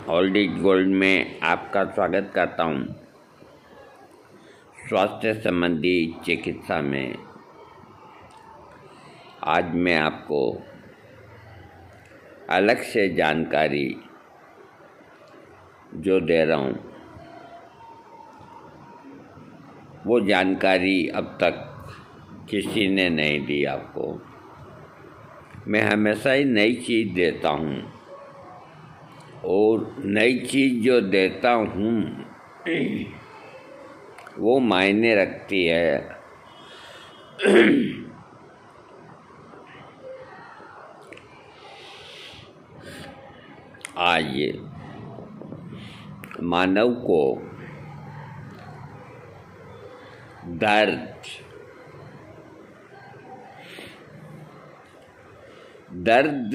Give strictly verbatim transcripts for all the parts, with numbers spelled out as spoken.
Old is gold में आपका स्वागत करता हूँ। स्वास्थ्य संबंधी चिकित्सा में आज मैं आपको अलग से जानकारी जो दे रहा हूँ, वो जानकारी अब तक किसी ने नहीं दी आपको। मैं हमेशा ही नई चीज़ देता हूँ और नई चीज़ जो देता हूँ वो मायने रखती है। आज मानव को दर्द दर्द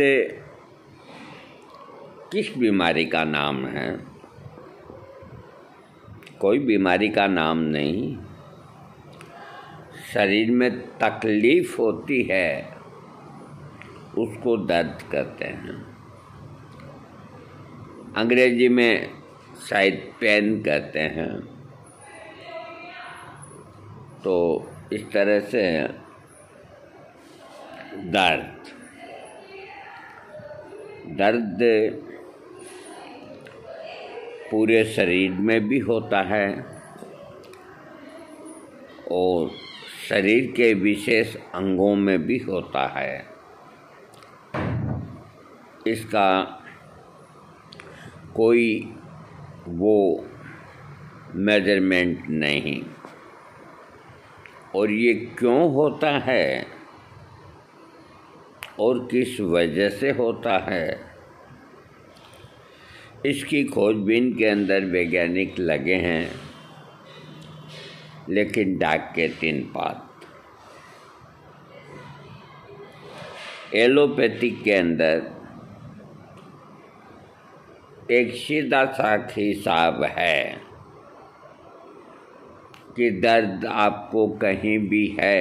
किस बीमारी का नाम है? कोई बीमारी का नाम नहीं। शरीर में तकलीफ होती है उसको दर्द कहते हैं। अंग्रेजी में शायद पेन कहते हैं। तो इस तरह से दर्द दर्द पूरे शरीर में भी होता है और शरीर के विशेष अंगों में भी होता है। इसका कोई वो मेजरमेंट नहीं। और ये क्यों होता है और किस वजह से होता है, इसकी खोजबीन के अंदर वैज्ञानिक लगे हैं, लेकिन डाक के तीन पात। एलोपैथिक के अंदर एक सीधा सा हिसाब है कि दर्द आपको कहीं भी है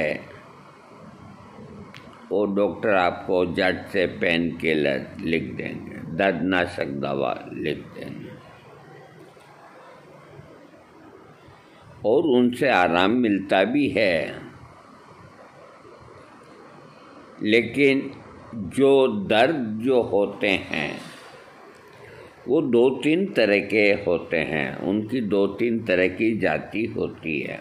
और डॉक्टर आपको झट से पेन किलर लिख देंगे, दर्दनाशक दवा लिख देंगे और उनसे आराम मिलता भी है। लेकिन जो दर्द जो होते हैं वो दो तीन तरह के होते हैं, उनकी दो तीन तरह की जाति होती है।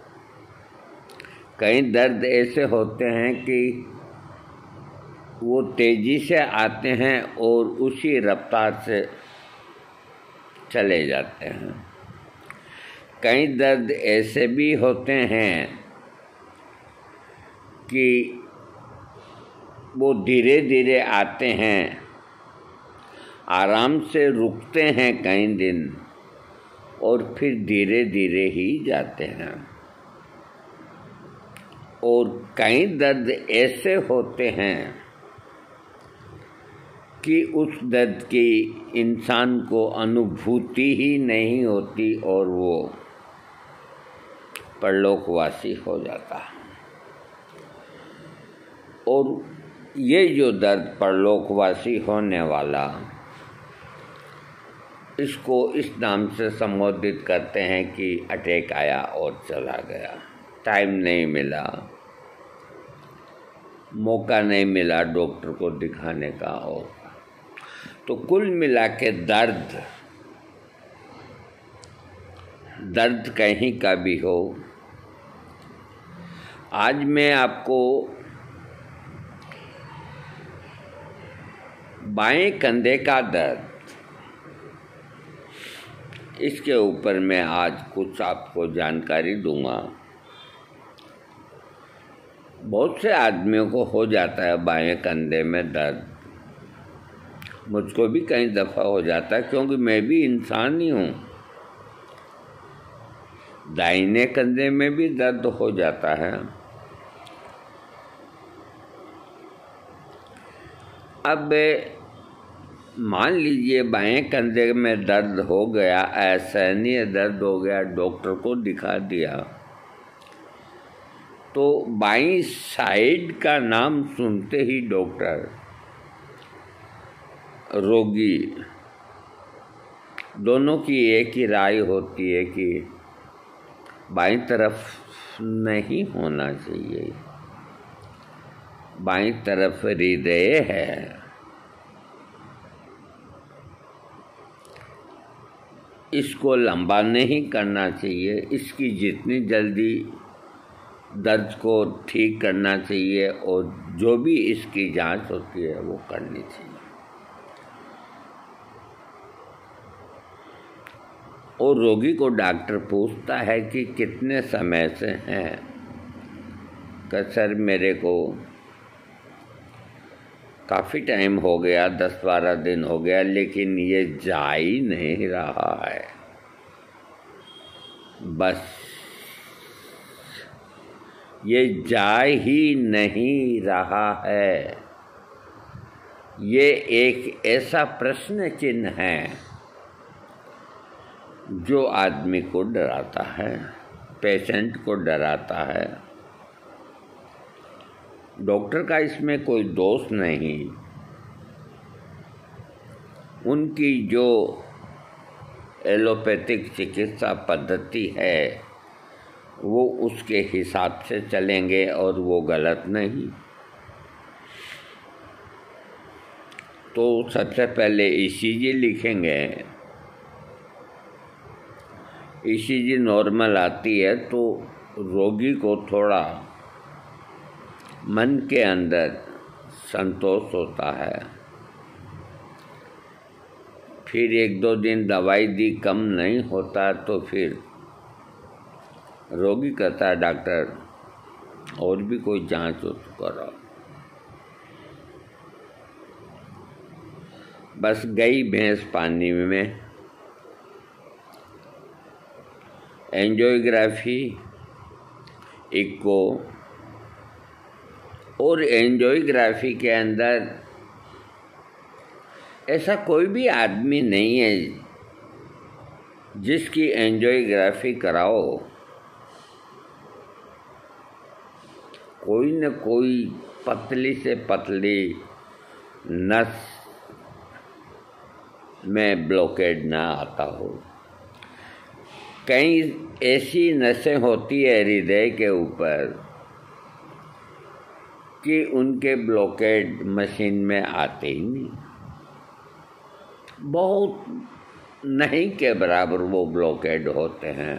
कई दर्द ऐसे होते हैं कि वो तेज़ी से आते हैं और उसी रफ्तार से चले जाते हैं। कई दर्द ऐसे भी होते हैं कि वो धीरे धीरे आते हैं, आराम से रुकते हैं कई दिन और फिर धीरे धीरे ही जाते हैं। और कई दर्द ऐसे होते हैं कि उस दर्द की इंसान को अनुभूति ही नहीं होती और वो परलोकवासी हो जाता है। और ये जो दर्द परलोकवासी होने वाला, इसको इस नाम से संबोधित करते हैं कि अटैक आया और चला गया, टाइम नहीं मिला, मौका नहीं मिला डॉक्टर को दिखाने का। और तो कुल मिला के दर्द दर्द कहीं का भी हो, आज मैं आपको बाएं कंधे का दर्द, इसके ऊपर मैं आज कुछ आपको जानकारी दूंगा। बहुत से आदमियों को हो जाता है बाएं कंधे में दर्द, मुझको भी कई दफ़ा हो जाता है क्योंकि मैं भी इंसान ही हूँ। दाहिने कंधे में भी दर्द हो जाता है। अब मान लीजिए बाएं कंधे में दर्द हो गया, असहनीय दर्द हो गया, डॉक्टर को दिखा दिया, तो बाईं साइड का नाम सुनते ही डॉक्टर रोगी दोनों की एक ही राय होती है कि बाईं तरफ नहीं होना चाहिए, बाईं तरफ हृदय है। इसको लंबा नहीं करना चाहिए, इसकी जितनी जल्दी दर्द को ठीक करना चाहिए और जो भी इसकी जांच होती है वो करनी चाहिए। और रोगी को डॉक्टर पूछता है कि कितने समय से हैं, कि सर मेरे को काफ़ी टाइम हो गया, दस बारह दिन हो गया, लेकिन ये जा ही नहीं रहा है, बस ये जा ही नहीं रहा है। ये एक ऐसा प्रश्न चिन्ह है जो आदमी को डराता है, पेशेंट को डराता है। डॉक्टर का इसमें कोई दोष नहीं, उनकी जो एलोपैथिक चिकित्सा पद्धति है वो उसके हिसाब से चलेंगे और वो गलत नहीं। तो सबसे पहले ईसीजी लिखेंगे, ईसीजी नॉर्मल आती है तो रोगी को थोड़ा मन के अंदर संतोष होता है। फिर एक दो दिन दवाई दी, कम नहीं होता तो फिर रोगी कहता है डॉक्टर और भी कोई जांच हो तो कराओ। बस गई भैंस पानी में। एंजियोग्राफी, इको और एंजियोग्राफी के अंदर ऐसा कोई भी आदमी नहीं है जिसकी एंजियोग्राफी कराओ कोई न कोई पतली से पतली नस में ब्लॉकेज ना आता हो। कई ऐसी नसें होती है हृदय के ऊपर कि उनके ब्लॉकेज मशीन में आते ही नहीं, बहुत नहीं के बराबर वो ब्लॉकेड होते हैं।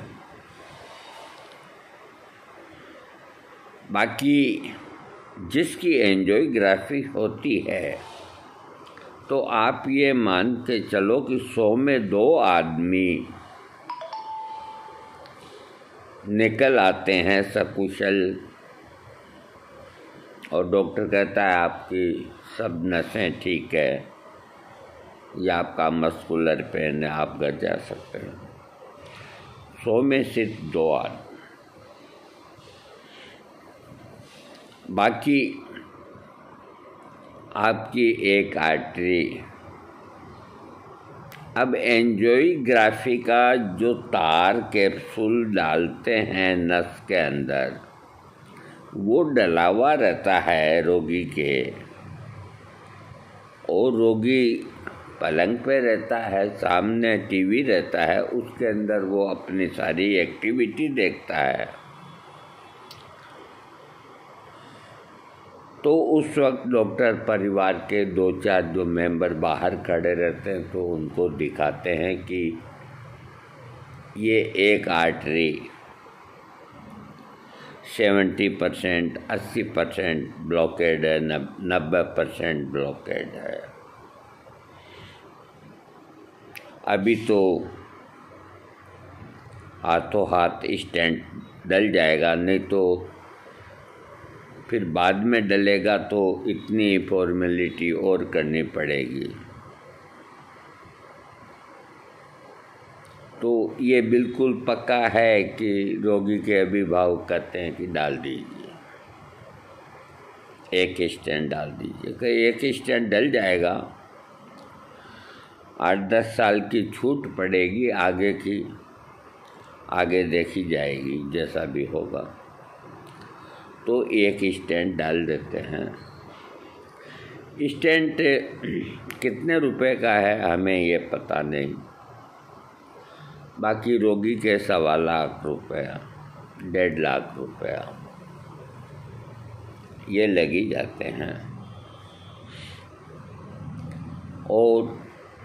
बाकी जिसकी एंजियोग्राफी होती है तो आप ये मान के चलो कि सौ में दो आदमी निकल आते हैं सकुशल, और डॉक्टर कहता है आपकी सब नसें ठीक है या आपका मस्कुलर पेन है, आप घर जा सकते हैं। सौ में सिर्फ दो आदमी, बाकी आपकी एक आर्टरी। अब एंजियोग्राफी का जो तार कैप्सूल डालते हैं नस के अंदर वो डला हुआ रहता है रोगी के, और रोगी पलंग पे रहता है, सामने टीवी रहता है, उसके अंदर वो अपनी सारी एक्टिविटी देखता है। तो उस वक्त डॉक्टर परिवार के दो चार जो मेंबर बाहर खड़े रहते हैं तो उनको दिखाते हैं कि ये एक आर्टरी सेवेंटी परसेंट अस्सी परसेंट ब्लॉकेड है, नब्बे परसेंट ब्लॉकेड है। अभी तो हाथों हाथ स्टेंट डल जाएगा, नहीं तो फिर बाद में डलेगा तो इतनी फॉर्मेलिटी और करनी पड़ेगी। तो ये बिल्कुल पक्का है कि रोगी के अभिभावक कहते हैं कि डाल दीजिए, एक स्टेंट डाल दीजिए। कि एक स्टेंट डल जाएगा, आठ दस साल की छूट पड़ेगी, आगे की आगे देखी जाएगी जैसा भी होगा। तो एक स्टेंट डाल देते हैं। स्टेंट कितने रुपए का है हमें ये पता नहीं, बाकी रोगी के सवा लाख रुपया, डेढ़ लाख रुपया ये लगी जाते हैं। और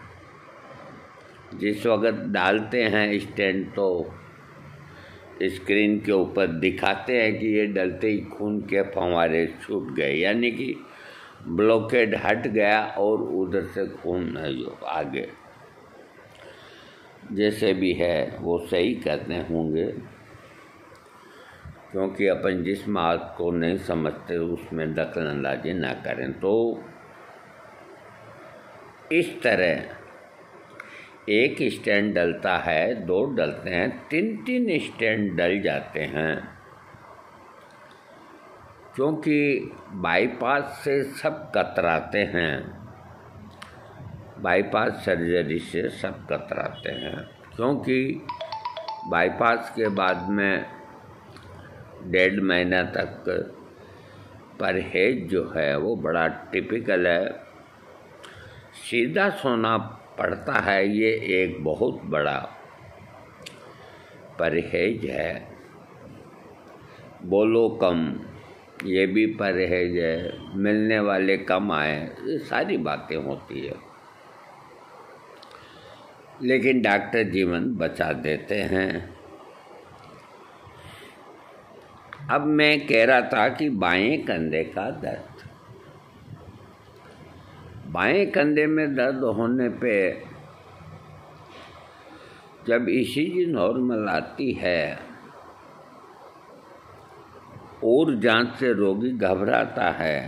जिस वक्त डालते हैं स्टेंट तो स्क्रीन के ऊपर दिखाते हैं कि ये डलते ही खून के फंवारे छूट गए, यानी कि ब्लॉकेड हट गया और उधर से खून नहीं आगे। जैसे भी है वो सही करते होंगे, क्योंकि अपन जिस बात को नहीं समझते उसमें दखल अंदाजी ना करें। तो इस तरह एक स्टैंड डलता है, दो डलते हैं, तीन तीन स्टैंड डल जाते हैं, क्योंकि बाईपास से सब कतराते हैं। बाईपास सर्जरी से सब कतराते हैं, क्योंकि बाईपास के बाद में डेढ़ महीना तक परहेज जो है वो बड़ा टिपिकल है। सीधा सोना पड़ता है, ये एक बहुत बड़ा परहेज है। बोलो कम, ये भी परहेज है। मिलने वाले कम आए, ये सारी बातें होती है, लेकिन डॉक्टर जीवन बचा देते हैं। अब मैं कह रहा था कि बाएं कंधे का दर्द, बाएं कंधे में दर्द होने पे जब ईसीजी नॉर्मल आती है और जांच से रोगी घबराता है,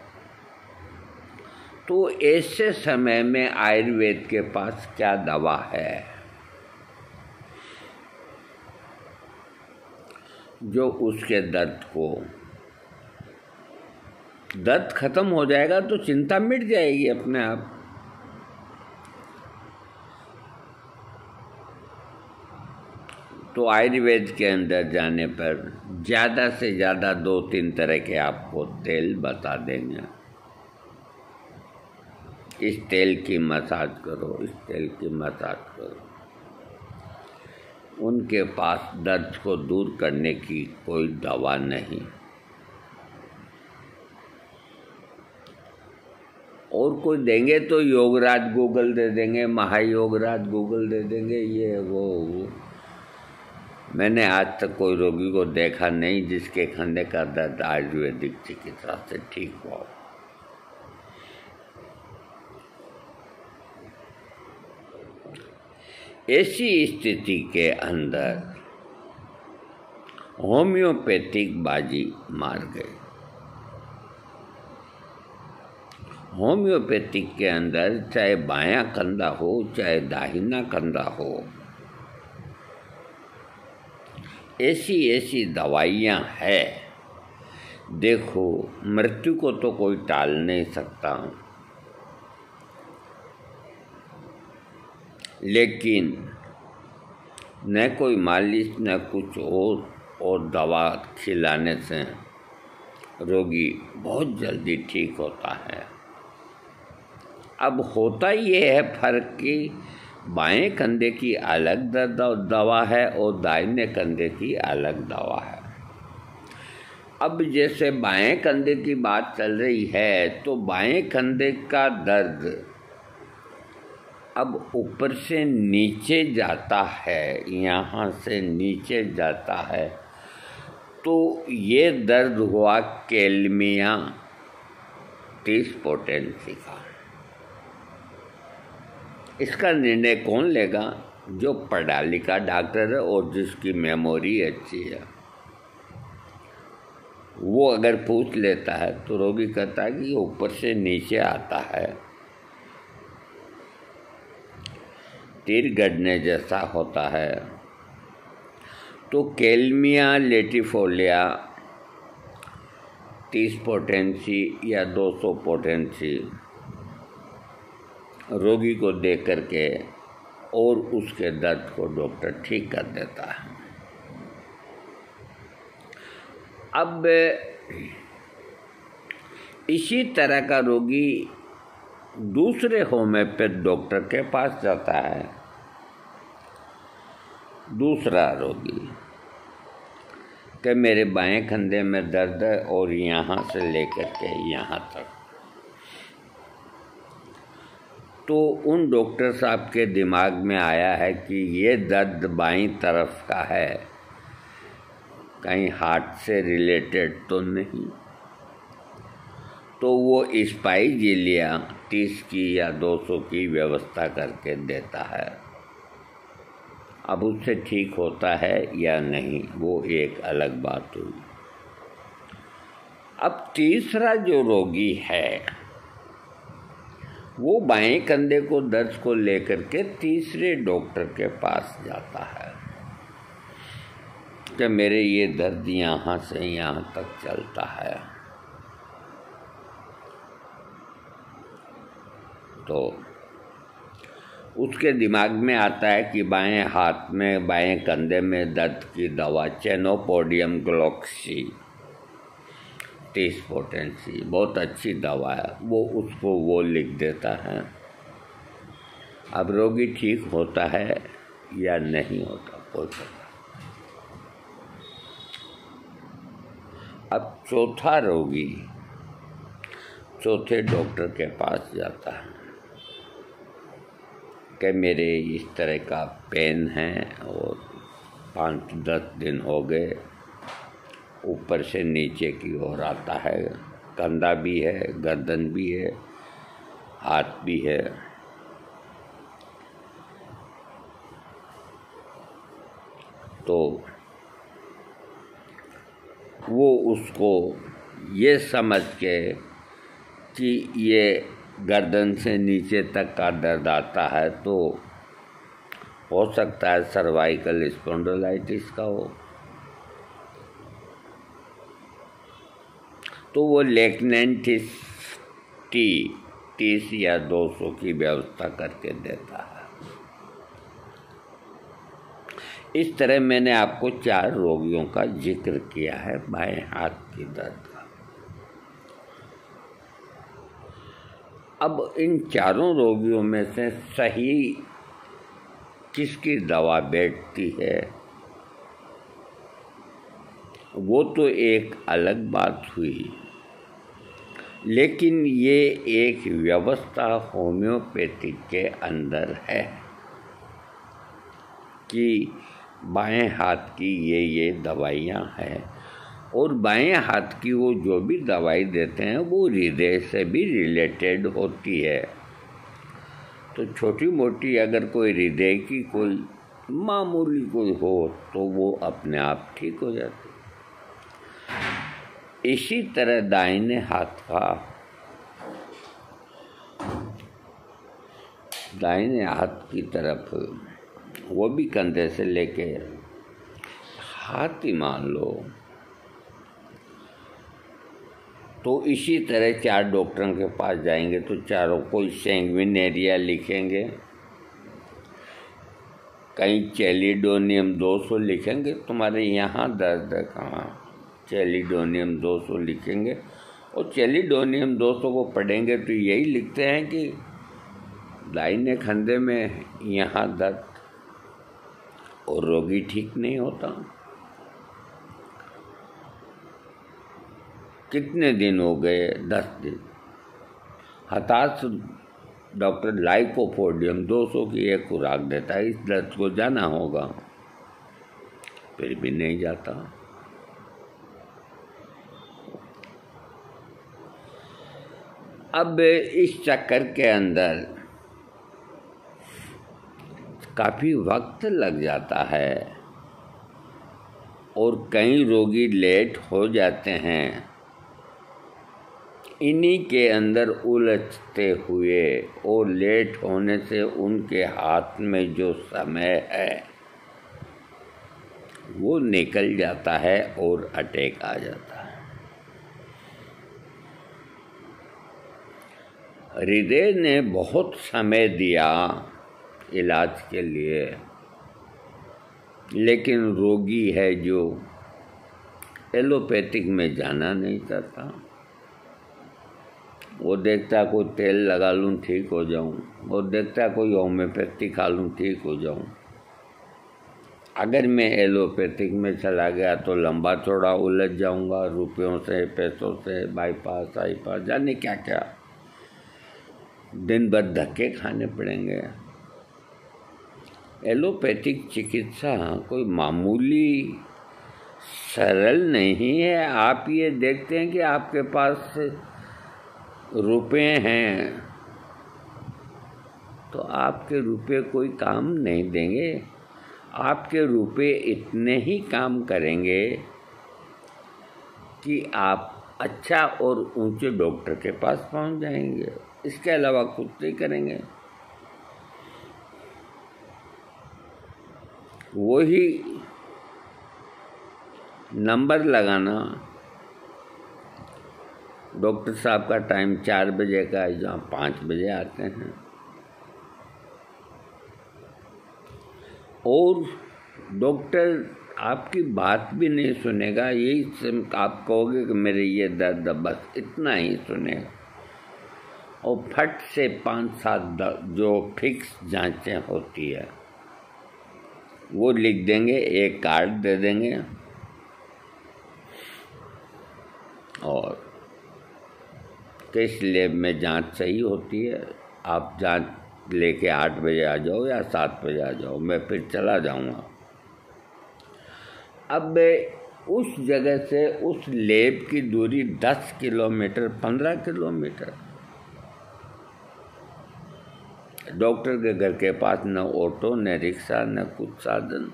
तो ऐसे समय में आयुर्वेद के पास क्या दवा है जो उसके दर्द को, दर्द खत्म हो जाएगा तो चिंता मिट जाएगी अपने आप। तो आयुर्वेद के अंदर जाने पर ज़्यादा से ज़्यादा दो तीन तरह के आपको तेल बता देंगे। इस तेल की मसाज करो, इस तेल की मसाज करो। उनके पास दर्द को दूर करने की कोई दवा नहीं। और कोई देंगे तो योगराज गूगल दे देंगे, महायोगराज गूगल दे देंगे, ये वो, वो। मैंने आज तक कोई रोगी को देखा नहीं जिसके कंधे का दर्द आयुर्वेदिक चिकित्सा से ठीक हुआ। ऐसी स्थिति के अंदर होम्योपैथिक बाजी मार गए। होम्योपैथिक के अंदर चाहे बायां कंधा हो चाहे दाहिना कंधा हो, ऐसी ऐसी दवाइयाँ हैं। देखो, मृत्यु को तो कोई टाल नहीं सकता, लेकिन न कोई मालिश न कुछ और और दवा खिलाने से रोगी बहुत जल्दी ठीक होता है। अब होता ये है फर्क कि बाएं कंधे की अलग दवा है और दाहिने कंधे की अलग दवा है। अब जैसे बाएं कंधे की बात चल रही है, तो बाएं कंधे का दर्द अब ऊपर से नीचे जाता है, यहाँ से नीचे जाता है, तो ये दर्द हुआ कैल्मिया तीस पोटेंसी का। इसका निर्णय कौन लेगा? जो पढ़ा लिखा डॉक्टर है और जिसकी मेमोरी अच्छी है। वो अगर पूछ लेता है तो रोगी कहता है कि ये ऊपर से नीचे आता है, तीर गड़ने जैसा होता है। तो कैल्मिया लेटिफोलिया तीस पोटेंसी या दो सौ पोटेंसी रोगी को दे करके और उसके दर्द को डॉक्टर ठीक कर देता है। अब इसी तरह का रोगी दूसरे होम्योपैथ डॉक्टर के पास जाता है दूसरा रोगी कि मेरे बाएं कंधे में दर्द है और यहाँ से लेकर के यहाँ तक। तो उन डॉक्टर साहब के दिमाग में आया है कि ये दर्द बाईं तरफ का है, कहीं हार्ट से रिलेटेड तो नहीं। तो वो स्पाइजीलिया तीस की या दो सौ की व्यवस्था करके देता है। अब उससे ठीक होता है या नहीं वो एक अलग बात हुई। अब तीसरा जो रोगी है वो बाएं कंधे को दर्द को लेकर के तीसरे डॉक्टर के पास जाता है कि मेरे ये दर्द यहाँ से यहाँ तक चलता है। तो उसके दिमाग में आता है कि बाएं हाथ में बाएं कंधे में दर्द की दवा चेनोपोडियम ग्लोक्सी तीस पोटेंसी बहुत अच्छी दवा है, वो उसको वो लिख देता है। अब रोगी ठीक होता है या नहीं होता कोई पता। अब चौथा रोगी चौथे डॉक्टर के पास जाता है कि मेरे इस तरह का पेन है और पाँच दस दिन हो गए, ऊपर से नीचे की ओर आता है, कंधा भी है, गर्दन भी है, हाथ भी है। तो वो उसको ये समझ के कि ये गर्दन से नीचे तक का दर्द आता है तो हो सकता है सर्वाइकल स्पॉन्डिलाइटिस का हो, तो वो लेक्नेंटिस टी तीस या दो सौ की व्यवस्था करके देता है। इस तरह मैंने आपको चार रोगियों का जिक्र किया है बाएं हाथ की दर्द का। अब इन चारों रोगियों में से सही किसकी दवा बैठती है वो तो एक अलग बात हुई, लेकिन ये एक व्यवस्था होम्योपैथिक के अंदर है कि बाएं हाथ की ये ये दवाइयाँ हैं और बाएं हाथ की वो जो भी दवाई देते हैं वो हृदय से भी रिलेटेड होती है। तो छोटी मोटी अगर कोई हृदय की कोई मामूली कोई हो तो वो अपने आप ठीक हो जाती। इसी तरह दाहिने हाथ का दाहिने हाथ की तरफ वो भी कंधे से लेके हाथ ही मान लो, तो इसी तरह चार डॉक्टरों के पास जाएंगे तो चारों कोई सैंग्विन एरिया लिखेंगे, कहीं चेलिडोनियम दो सौ लिखेंगे, तुम्हारे यहाँ दर्द है कहाँ, चेलिडोनियम दो सौ लिखेंगे और चेलिडोनियम दो सौ को पढ़ेंगे तो यही लिखते हैं कि दाहिने कंधे में यहाँ दर्द और रोगी ठीक नहीं होता। कितने दिन हो गए? दस दिन। हताश डॉक्टर लाइकोपोडियम दो सौ की एक खुराक देता है, इस दर्द को जाना होगा, फिर भी नहीं जाता। अब इस चक्कर के अंदर काफ़ी वक्त लग जाता है और कई रोगी लेट हो जाते हैं। इन्हीं के अंदर उलझते हुए और लेट होने से उनके हाथ में जो समय है वो निकल जाता है और अटैक आ जाता है। हृदय ने बहुत समय दिया इलाज के लिए, लेकिन रोगी है जो एलोपैथिक में जाना नहीं चाहता। वो देखता कोई तेल लगा लूँ ठीक हो जाऊँ, वो देखता कोई होम्योपैथी खा लूँ ठीक हो जाऊँ। अगर मैं एलोपैथिक में चला गया तो लंबा चौड़ा उलझ जाऊंगा, रुपयों से, पैसों से, बाईपास बाईपास जाने क्या क्या, दिन भर धक्के खाने पड़ेंगे। एलोपैथिक चिकित्सा कोई मामूली सरल नहीं है। आप ये देखते हैं कि आपके पास रुपए हैं तो आपके रुपए कोई काम नहीं देंगे। आपके रुपए इतने ही काम करेंगे कि आप अच्छा और ऊंचे डॉक्टर के पास पहुंच जाएंगे, इसके अलावा कुछ नहीं करेंगे। वही नंबर लगाना, डॉक्टर साहब का टाइम चार बजे का है, जहाँ पाँच बजे आते हैं, और डॉक्टर आपकी बात भी नहीं सुनेगा। यही आप कहोगे कि मेरे ये दर्द, बस इतना ही सुनेगा, और फट से पाँच सात जो फिक्स जांचें होती है वो लिख देंगे, एक कार्ड दे देंगे, और किस लैब में जांच सही होती है आप जांच लेके आठ बजे आ जाओ या सात बजे आ जाओ, मैं फिर चला जाऊंगा। अब उस जगह से उस लैब की दूरी दस किलोमीटर, पंद्रह किलोमीटर। डॉक्टर के घर के पास न ऑटो, न रिक्शा, न कुछ साधन।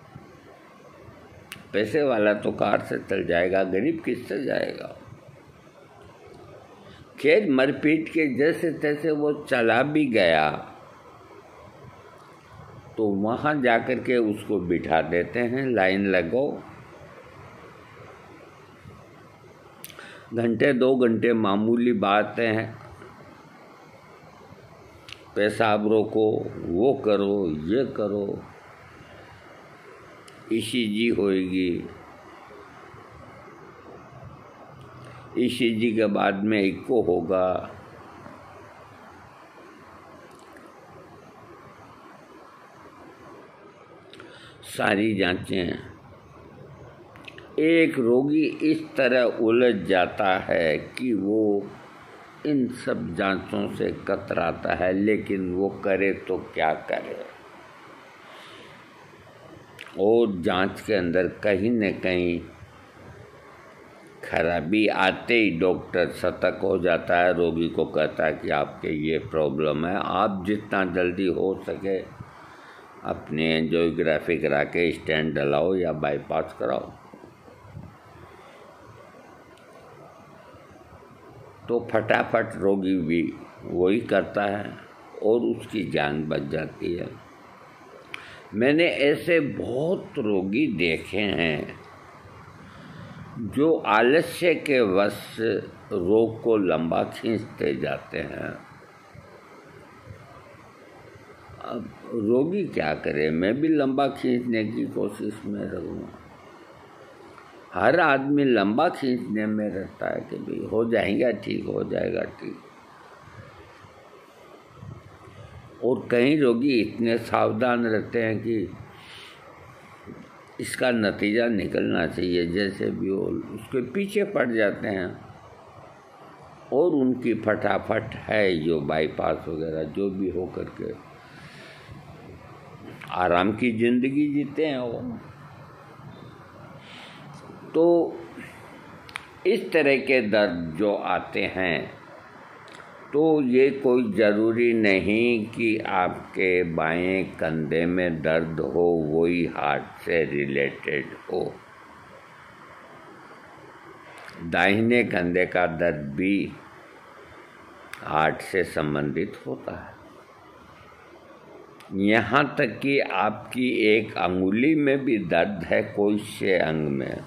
पैसे वाला तो कार से चल जाएगा, गरीब किससे जाएगा? खैर मरपीट के जैसे तैसे वो चला भी गया तो वहाँ जाकर के उसको बिठा देते हैं, लाइन लगो, घंटे दो घंटे मामूली बात है, पेशाब रोको, वो करो, ये करो, ईसीजी होएगी, ईसीजी के बाद में इको होगा, सारी जांचें। एक रोगी इस तरह उलझ जाता है कि वो इन सब जांचों से कतराता है, लेकिन वो करे तो क्या करे। और जांच के अंदर कहीं न कहीं खराबी आते ही डॉक्टर सतर्क हो जाता है, रोगी को कहता है कि आपके ये प्रॉब्लम है, आप जितना जल्दी हो सके अपने एंजियोग्राफी करा के स्टेंट डलाओ या बाईपास कराओ। तो फटाफट रोगी भी वही करता है और उसकी जान बच जाती है। मैंने ऐसे बहुत रोगी देखे हैं जो आलस्य के वश रोग को लंबा खींचते जाते हैं। अब रोगी क्या करे, मैं भी लंबा खींचने की कोशिश में रहूँगा। हर आदमी लंबा खींचने में रहता है कि भाई हो जाएगा ठीक, हो जाएगा ठीक। और कई रोगी इतने सावधान रहते हैं कि इसका नतीजा निकलना चाहिए जैसे भी हो, उसके पीछे पड़ जाते हैं और उनकी फटाफट है जो बाईपास वगैरह जो भी हो करके आराम की जिंदगी जीते हैं वो। तो इस तरह के दर्द जो आते हैं तो ये कोई ज़रूरी नहीं कि आपके बाएं कंधे में दर्द हो वही हार्ट से रिलेटेड हो। दाहिने कंधे का दर्द भी हार्ट से संबंधित होता है। यहाँ तक कि आपकी एक अंगुली में भी दर्द है कोई से अंग में,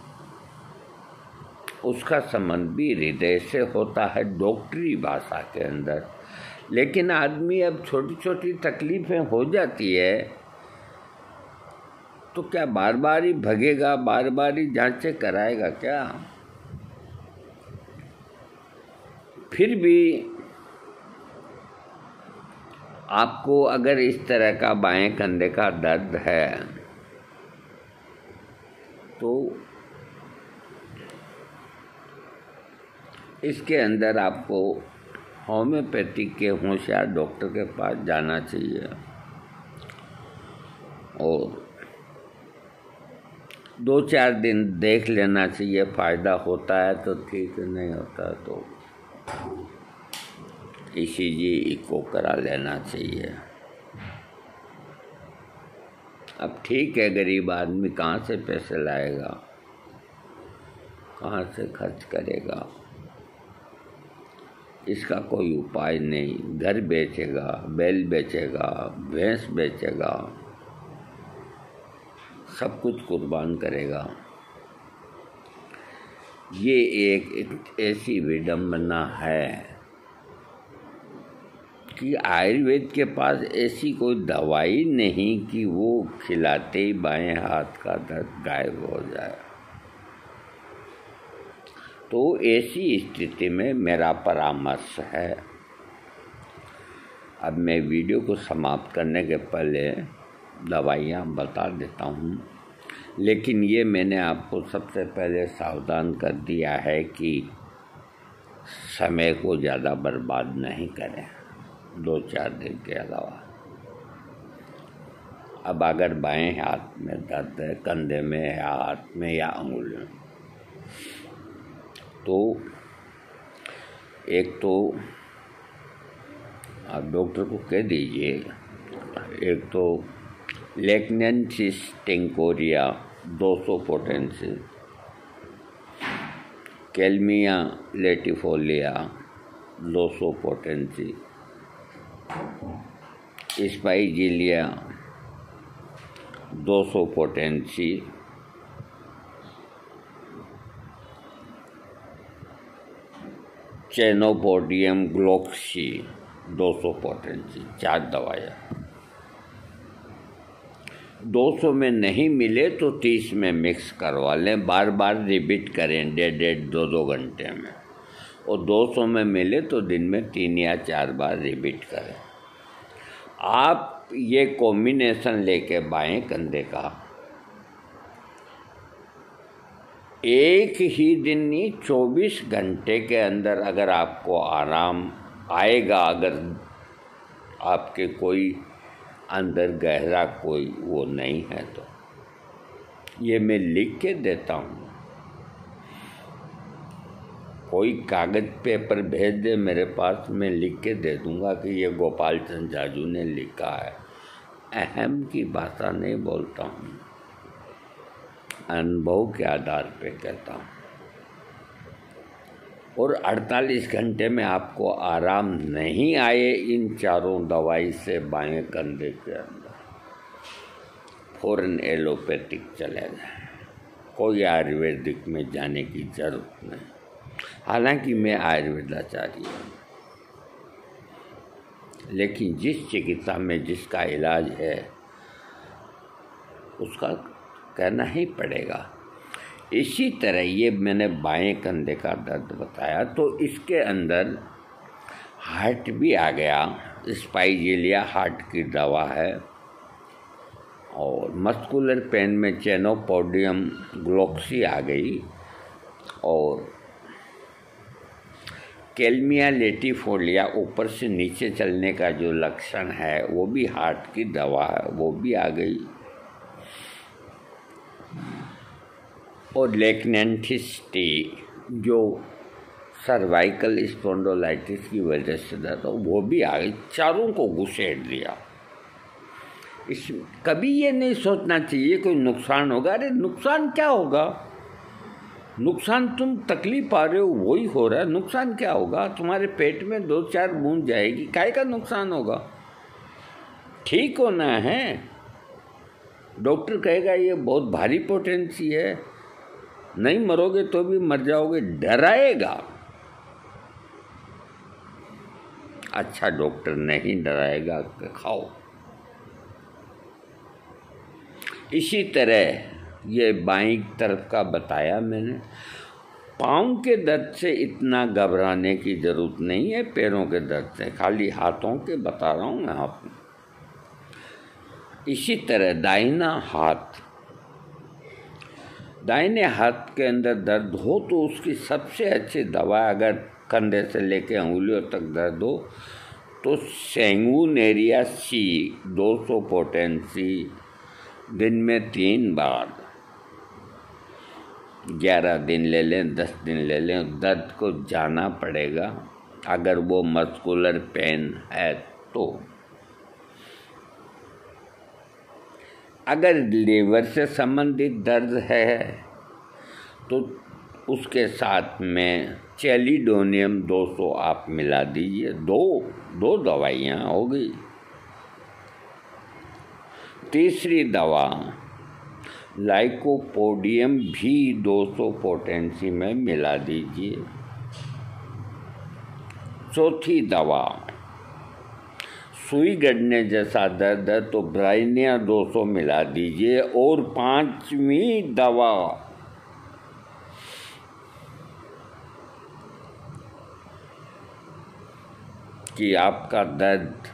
उसका संबंध भी हृदय से होता है डॉक्टरी भाषा के अंदर। लेकिन आदमी अब छोटी छोटी तकलीफें हो जाती है तो क्या बार बार ही भगेगा, बार बार ही जांचें कराएगा क्या? फिर भी आपको अगर इस तरह का बाएं कंधे का दर्द है तो इसके अंदर आपको होम्योपैथिक के होशियार डॉक्टर के पास जाना चाहिए और दो चार दिन देख लेना चाहिए। फ़ायदा होता है तो ठीक, नहीं होता तो ई सी जी इको करा लेना चाहिए। अब ठीक है, गरीब आदमी कहाँ से पैसे लाएगा, कहाँ से खर्च करेगा, इसका कोई उपाय नहीं। घर बेचेगा, बैल बेचेगा, भैंस बेचेगा, सब कुछ कुर्बान करेगा। ये एक ऐसी विडंबना है कि आयुर्वेद के पास ऐसी कोई दवाई नहीं कि वो खिलाते ही बाएं हाथ का दर्द गायब हो जाए। तो ऐसी स्थिति में मेरा परामर्श है, अब मैं वीडियो को समाप्त करने के पहले दवाइयाँ बता देता हूँ, लेकिन ये मैंने आपको सबसे पहले सावधान कर दिया है कि समय को ज़्यादा बर्बाद नहीं करें दो चार दिन के अलावा। अब अगर बाएं हाथ में दर्द है, कंधे में या हाथ में या अंगुल में, तो एक तो आप डॉक्टर को कह दीजिए, एक तो लेक्नेंसिस टेंकोरिया दो सौ पोटेंसी, कैल्मिया लेटिफोलिया दो सौ पोटेंसी, स्पाइजिलिया दो सौ पोटेंसी, चेनोपोडियम ग्लोक्सी दो सौ पोटेंसी, चार दवाइयाँ। दो सौ में नहीं मिले तो तीस में मिक्स करवा लें, बार बार रिपीट करें डेढ़ डेढ़ दो दो घंटे में, और दो सौ में मिले तो दिन में तीन या चार बार रिपीट करें। आप ये कॉम्बिनेशन लेके बाएं कंधे का एक ही दिन नहीं चौबीस घंटे के अंदर अगर आपको आराम आएगा, अगर आपके कोई अंदर गहरा कोई वो नहीं है तो ये मैं लिख के देता हूँ। कोई कागज पेपर भेज दे मेरे पास, मैं लिख के दे दूँगा कि ये गोपाल चंद जाजू ने लिखा है। अहम की भाषा नहीं बोलता हूँ, अनुभव के आधार पे कहता हूँ। और अड़तालीस घंटे में आपको आराम नहीं आए इन चारों दवाई से बाएं कंधे के अंदर, फौरन एलोपैथिक चले जाए, कोई आयुर्वेदिक में जाने की जरूरत नहीं। हालांकि मैं आयुर्वेदाचार्य हूँ, लेकिन जिस चिकित्सा में जिसका इलाज है उसका करना ही पड़ेगा। इसी तरह ये मैंने बाएं कंधे का दर्द बताया, तो इसके अंदर हार्ट भी आ गया। स्पाइजिलिया हार्ट की दवा है, और मस्कुलर पेन में चेनोपोडियम ग्लोक्सी आ गई, और कैल्मिया लेटिफोलिया ऊपर से नीचे चलने का जो लक्षण है वो भी हार्ट की दवा है, वो भी आ गई। और लेक्नेंथिस टी जो सर्वाइकल स्पॉन्डिलोलाइटिस की वजह से दर्द हो, वो भी आ गई। चारों को घुसेड़ दिया। इस कभी ये नहीं सोचना चाहिए कोई नुकसान होगा। अरे नुकसान क्या होगा? नुकसान तुम तकलीफ पा रहे हो वही हो रहा है। नुकसान क्या होगा? तुम्हारे पेट में दो चार बूंद जाएगी, काय का नुकसान होगा? ठीक होना है। डॉक्टर कहेगा ये बहुत भारी पोटेंसी है, नहीं मरोगे तो भी मर जाओगे, डराएगा। अच्छा डॉक्टर नहीं डराएगा कि खाओ। इसी तरह ये बाईं तरफ का बताया मैंने। पाँव के दर्द से इतना घबराने की ज़रूरत नहीं है, पैरों के दर्द से, खाली हाथों के बता रहा हूँ मैं आपको। इसी तरह दाहिना हाथ दाहिने हाथ के अंदर दर्द हो तो उसकी सबसे अच्छी दवा, अगर कंधे से लेके अंगुलियों तक दर्द हो तो सेंगुनेरिया सी दो सौ पोटेंसी दिन में तीन बार ग्यारह दिन ले लें, दस दिन ले लें, दर्द को जाना पड़ेगा अगर वो मस्कुलर पेन है तो। अगर लीवर से संबंधित दर्द है तो उसके साथ में चेलिडोनियम दो सौ आप मिला दीजिए, दो दो दवाइयाँ हो गई। तीसरी दवा लाइकोपोडियम भी दो सौ पोटेंसी में मिला दीजिए। चौथी दवा सुई गड़ने जैसा दर्द है तो ब्राइनिया दो सौ मिला दीजिए। और पांचवी दवा कि आपका दर्द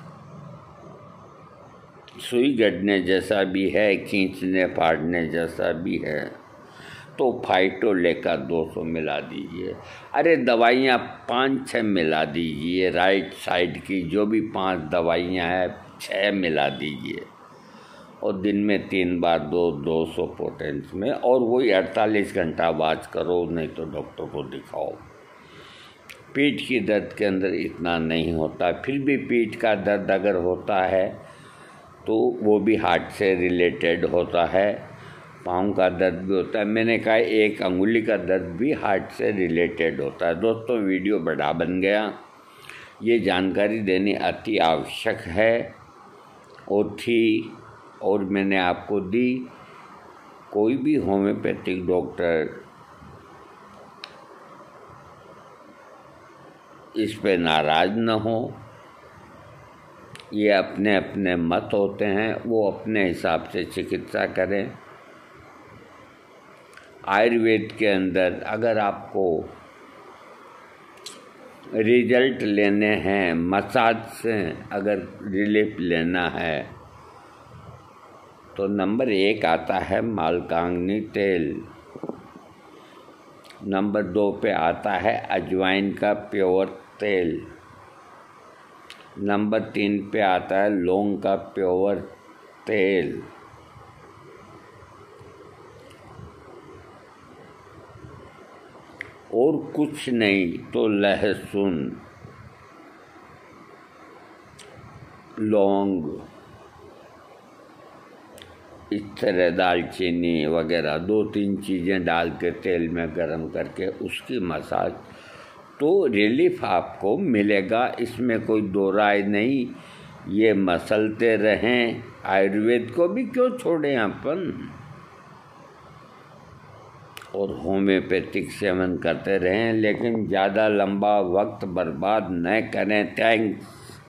सुई गड़ने जैसा भी है, खींचने फाड़ने जैसा भी है तो फाइटोलेका दो सौ मिला दीजिए। अरे दवाइयाँ पाँच छः मिला दीजिए, राइट साइड की जो भी पांच दवाइयाँ हैं छः मिला दीजिए और दिन में तीन बार दो दो सौ पोटेंस में, और वही अड़तालीस घंटा वाच करो, नहीं तो डॉक्टर को दिखाओ। पीठ की दर्द के अंदर इतना नहीं होता, फिर भी पीठ का दर्द अगर होता है तो वो भी हार्ट से रिलेटेड होता है। पाँव का दर्द भी होता है, मैंने कहा एक अंगुली का दर्द भी हार्ट से रिलेटेड होता है। दोस्तों वीडियो बड़ा बन गया, ये जानकारी देनी अति आवश्यक है और थी और मैंने आपको दी। कोई भी होम्योपैथिक डॉक्टर इस पे नाराज न हो, ये अपने अपने मत होते हैं, वो अपने हिसाब से चिकित्सा करें। आयुर्वेद के अंदर अगर आपको रिजल्ट लेने हैं, मसाज से अगर रिलीफ लेना है तो नंबर एक आता है मालकांगनी तेल, नंबर दो पे आता है अजवाइन का प्योर तेल, नंबर तीन पे आता है लौंग का प्योर तेल, और कुछ नहीं तो लहसुन, लौंग, इस तरह दालचीनी वगैरह दो तीन चीज़ें डाल के तेल में गरम करके उसकी मसाज, तो रिलीफ आपको मिलेगा, इसमें कोई दो राय नहीं। ये मसलते रहें, आयुर्वेद को भी क्यों छोड़ें अपन, और होम्योपैथिक सेवन करते रहें, लेकिन ज़्यादा लंबा वक्त बर्बाद न करें। थैंक्स।